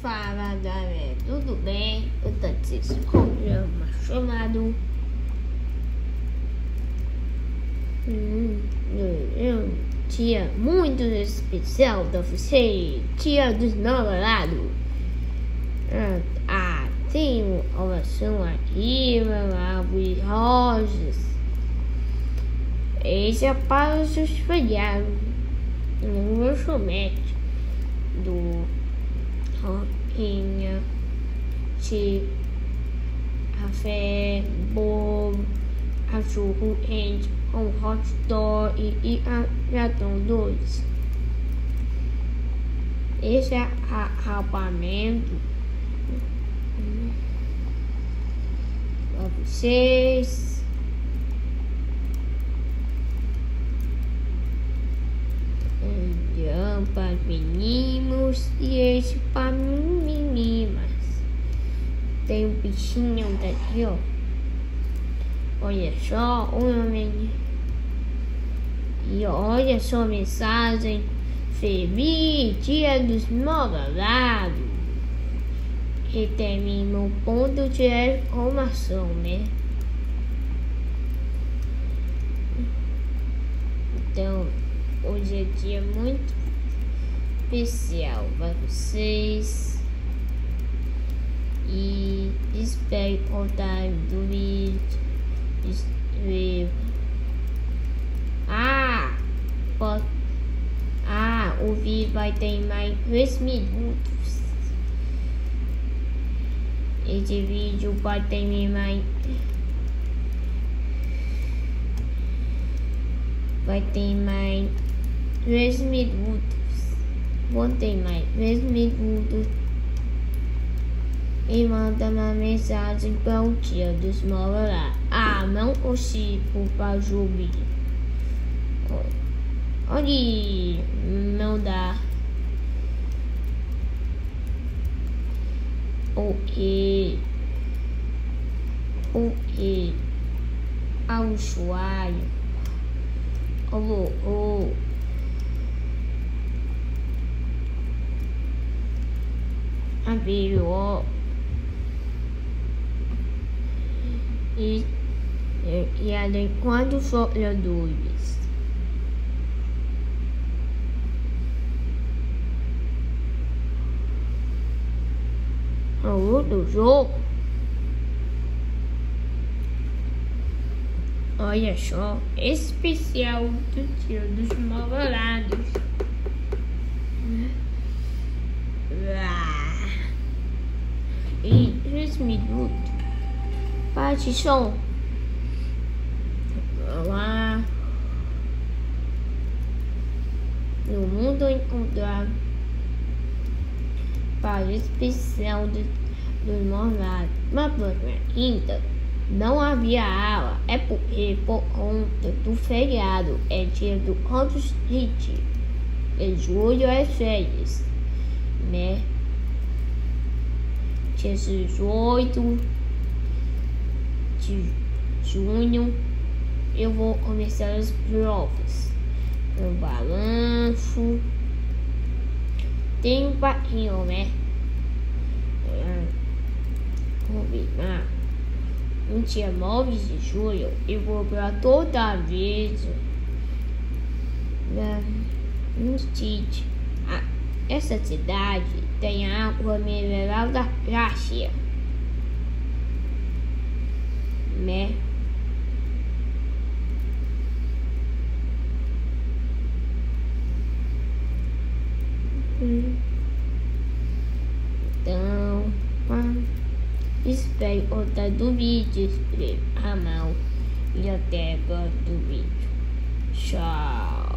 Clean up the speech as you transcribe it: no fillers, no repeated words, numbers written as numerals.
Fala galera, tudo bem? Eu tô nesse programa chamado Dia muito especial da você, Dia dos Namorados. Tem uma oração aqui, árvore rosas. Esse é para os seus feriados. No lançamento do roquinha, café, bolo, cachorro quente, hot dog e gatão doce. Esse é acabamento para vocês. Para meninos e esse para meninas. Tem um bichinho daqui, ó. Olha só, e olha só a mensagem: Feliz Dia dos Namorados. E termina o ponto de exclamação, né? Então, hoje é dia muito especial para vocês e espero contar do vídeo. O vídeo vai ter mais 2 minutos. Esse vídeo vai ter mais 3 minutos. Vou ter mais 3 minutos. E manda uma mensagem para o Dia dos Namorados. Não consigo para Jubi. Olha, não dá. Porque ao usuário abriu e adequando os olhadores. O do jogo. Olha só, especial do Dia dos Namorados. E 3 minutos. Parte som. Lá no mundo encontrar para o especial dos namorados. Mas ainda não havia aula. É porque por conta do feriado é dia do Constituinte. Em julho é férias, né? Dia 18 de junho eu vou começar as provas. O balanço tem um barquinho, né? Combinar. No dia 9 de julho eu vou para toda a vez no sítio. Essa cidade tem água mineral da Grácia, né? Então, espero gostar do vídeo, inscreva a mão e até agora do vídeo. Tchau.